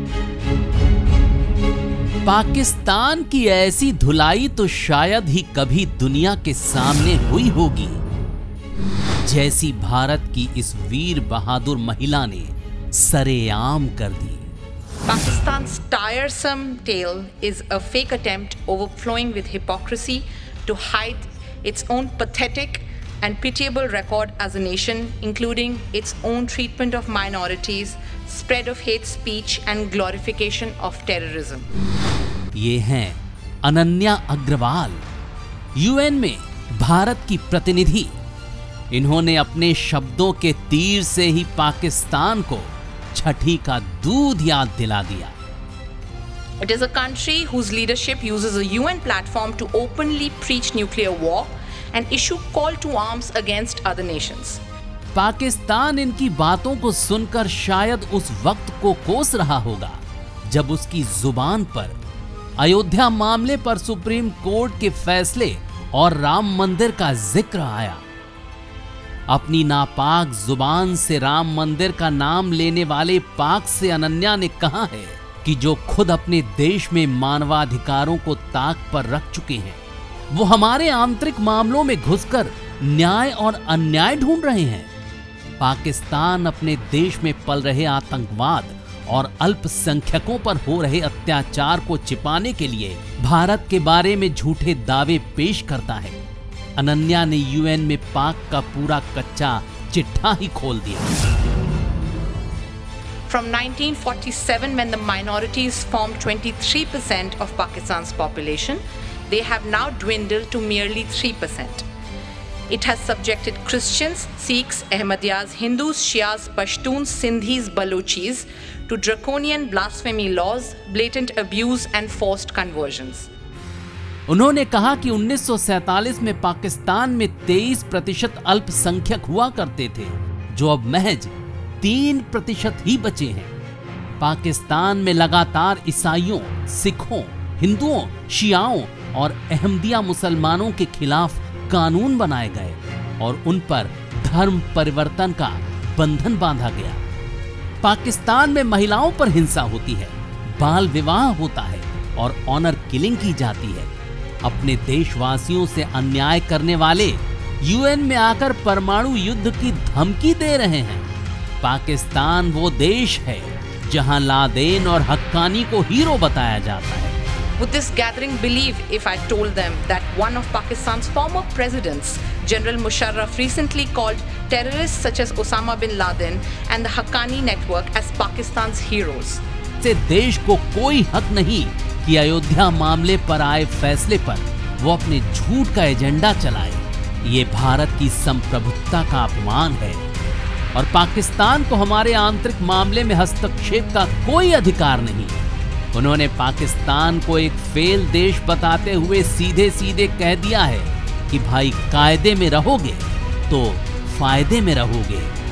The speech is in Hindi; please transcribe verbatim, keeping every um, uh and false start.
पाकिस्तान की ऐसी धुलाई तो शायद ही कभी दुनिया के सामने हुई होगी, जैसी भारत की इस वीर बहादुर महिला ने सरेआम कर दी। Pakistan's tiresome tale is a fake attempt overflowing with hypocrisy to hide its own pathetic and pitiable record as a nation, including its own treatment of minorities, spread of hate speech and glorification of terrorism. ये हैं अनन्या अग्रवाल, यूएन में भारत की प्रतिनिधि। इन्होंने अपने शब्दों के तीर से ही पाकिस्तान को छठी का दूध याद दिला दिया। It is a country whose leadership uses a U N platform to openly preach nuclear war and issue call to arms against other nations. Pakistan इनकी बातों को सुनकर शायद उस वक्त को कोस रहा होगा जब उसकी जुबान पर अयोध्या मामले पर सुप्रीम कोर्ट के फैसले और राम मंदिर का जिक्र आया। अपनी नापाक जुबान से राम मंदिर का नाम लेने वाले पाक से अनन्या ने कहा है कि जो खुद अपने देश में मानवाधिकारों को ताक पर रख चुके हैं, वो हमारे आंतरिक मामलों में घुसकर न्याय और अन्याय ढूंढ रहे हैं। पाकिस्तान अपने देश में पल रहे आतंकवाद और अल्पसंख्यकों पर हो रहे अत्याचार को छिपाने के लिए भारत के बारे में झूठे दावे पेश करता है। अनन्या ने यूएन में पाक का पूरा कच्चा चिट्ठा ही खोल दिया। From nineteen forty-seven, when the minorities formed twenty-three percent of Pakistan's population, they have now dwindled to merely three percent. It has subjected Christians, Sikhs, Ahmadiyas, Hindus, Shias, Pashtuns, Sindhis, Balochis to draconian blasphemy laws, blatant abuse and forced conversions. उन्होंने कहा कि उन्नीस सौ सैंतालीस में पाकिस्तान में तेईस प्रतिशत अल्पसंख्यक हुआ करते थे, जो अब महज तीन प्रतिशत ही बचे हैं। पाकिस्तान में लगातार ईसाइयों, सिखों, हिंदुओं, शियाओं और अहमदिया मुसलमानों के खिलाफ कानून बनाए गए और उन पर धर्म परिवर्तन का बंधन बांधा गया। पाकिस्तान में महिलाओं पर हिंसा होती है, बाल विवाह होता है और ऑनर किलिंग की जाती है। अपने देशवासियों से अन्याय करने वाले यूएन में आकर परमाणु युद्ध की धमकी दे रहे हैं। पाकिस्तान वो देश है जहां लादेन और हक्कानी को हीरो बताया जाता है। Would this gathering believe if I told them that one of Pakistan's former presidents, General Musharraf, recently called terrorists such as Osama bin Laden and the Haqqani network as Pakistan's heroes? से देश को कोई हक नहीं कि अयोध्या मामले पर आए फैसले पर वो अपने झूठ का एजेंडा चलाए। ये भारत की संप्रभुता का अपमान है और पाकिस्तान को हमारे आंतरिक मामले में हस्तक्षेप का कोई अधिकार नहीं। उन्होंने पाकिस्तान को एक फेल देश बताते हुए सीधे सीधे कह दिया है कि भाई कायदे में रहोगे तो फायदे में रहोगे।